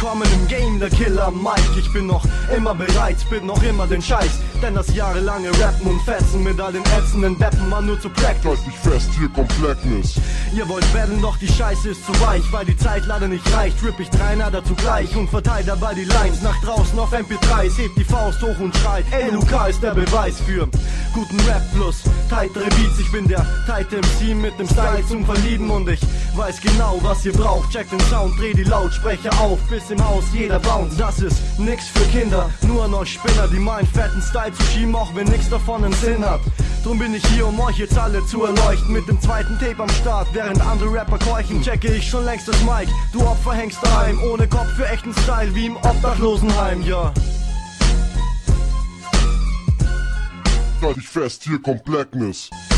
Willkommen im Game, der Killer Mike. Ich bin noch immer bereit, spit noch immer den Scheiß. Denn das jahrelange Rappen und Fetzen mit all den ätzenden Deppen war nur zu Practice. Halt dich fest, hier kommt Blackness. Ihr wollt battlen, doch die Scheiße ist zu weich. Weil die Zeit leider nicht reicht, ripp ich 3 Nader zugleich und verteil dabei die Lines nach draußen auf MP3s. Hebt die Faust hoch und schreit, LUK ist der Beweis für guten Rap plus tightere Beats. Ich bin der tighte MC mit dem Style zum Verlieben und ich weiß genau, was ihr braucht. Checkt den Sound, dreh die Lautsprecher auf, bis im Haus jeder bounce. Das ist nix für Kinder, nur an euch Spinner, die meinen fetten Style zu schieben, auch wenn nix davon einen Sinn hat. Drum bin ich hier, um euch jetzt alle zu erleuchten. Mit dem zweiten Tape am Start, während andere Rapper keuchen, checke ich schon längst das Mic. Du Opfer hängst daheim, ohne Kopf für echten Style, wie im Obdachlosenheim, ja. Halt dich fest, hier kommt Blackness.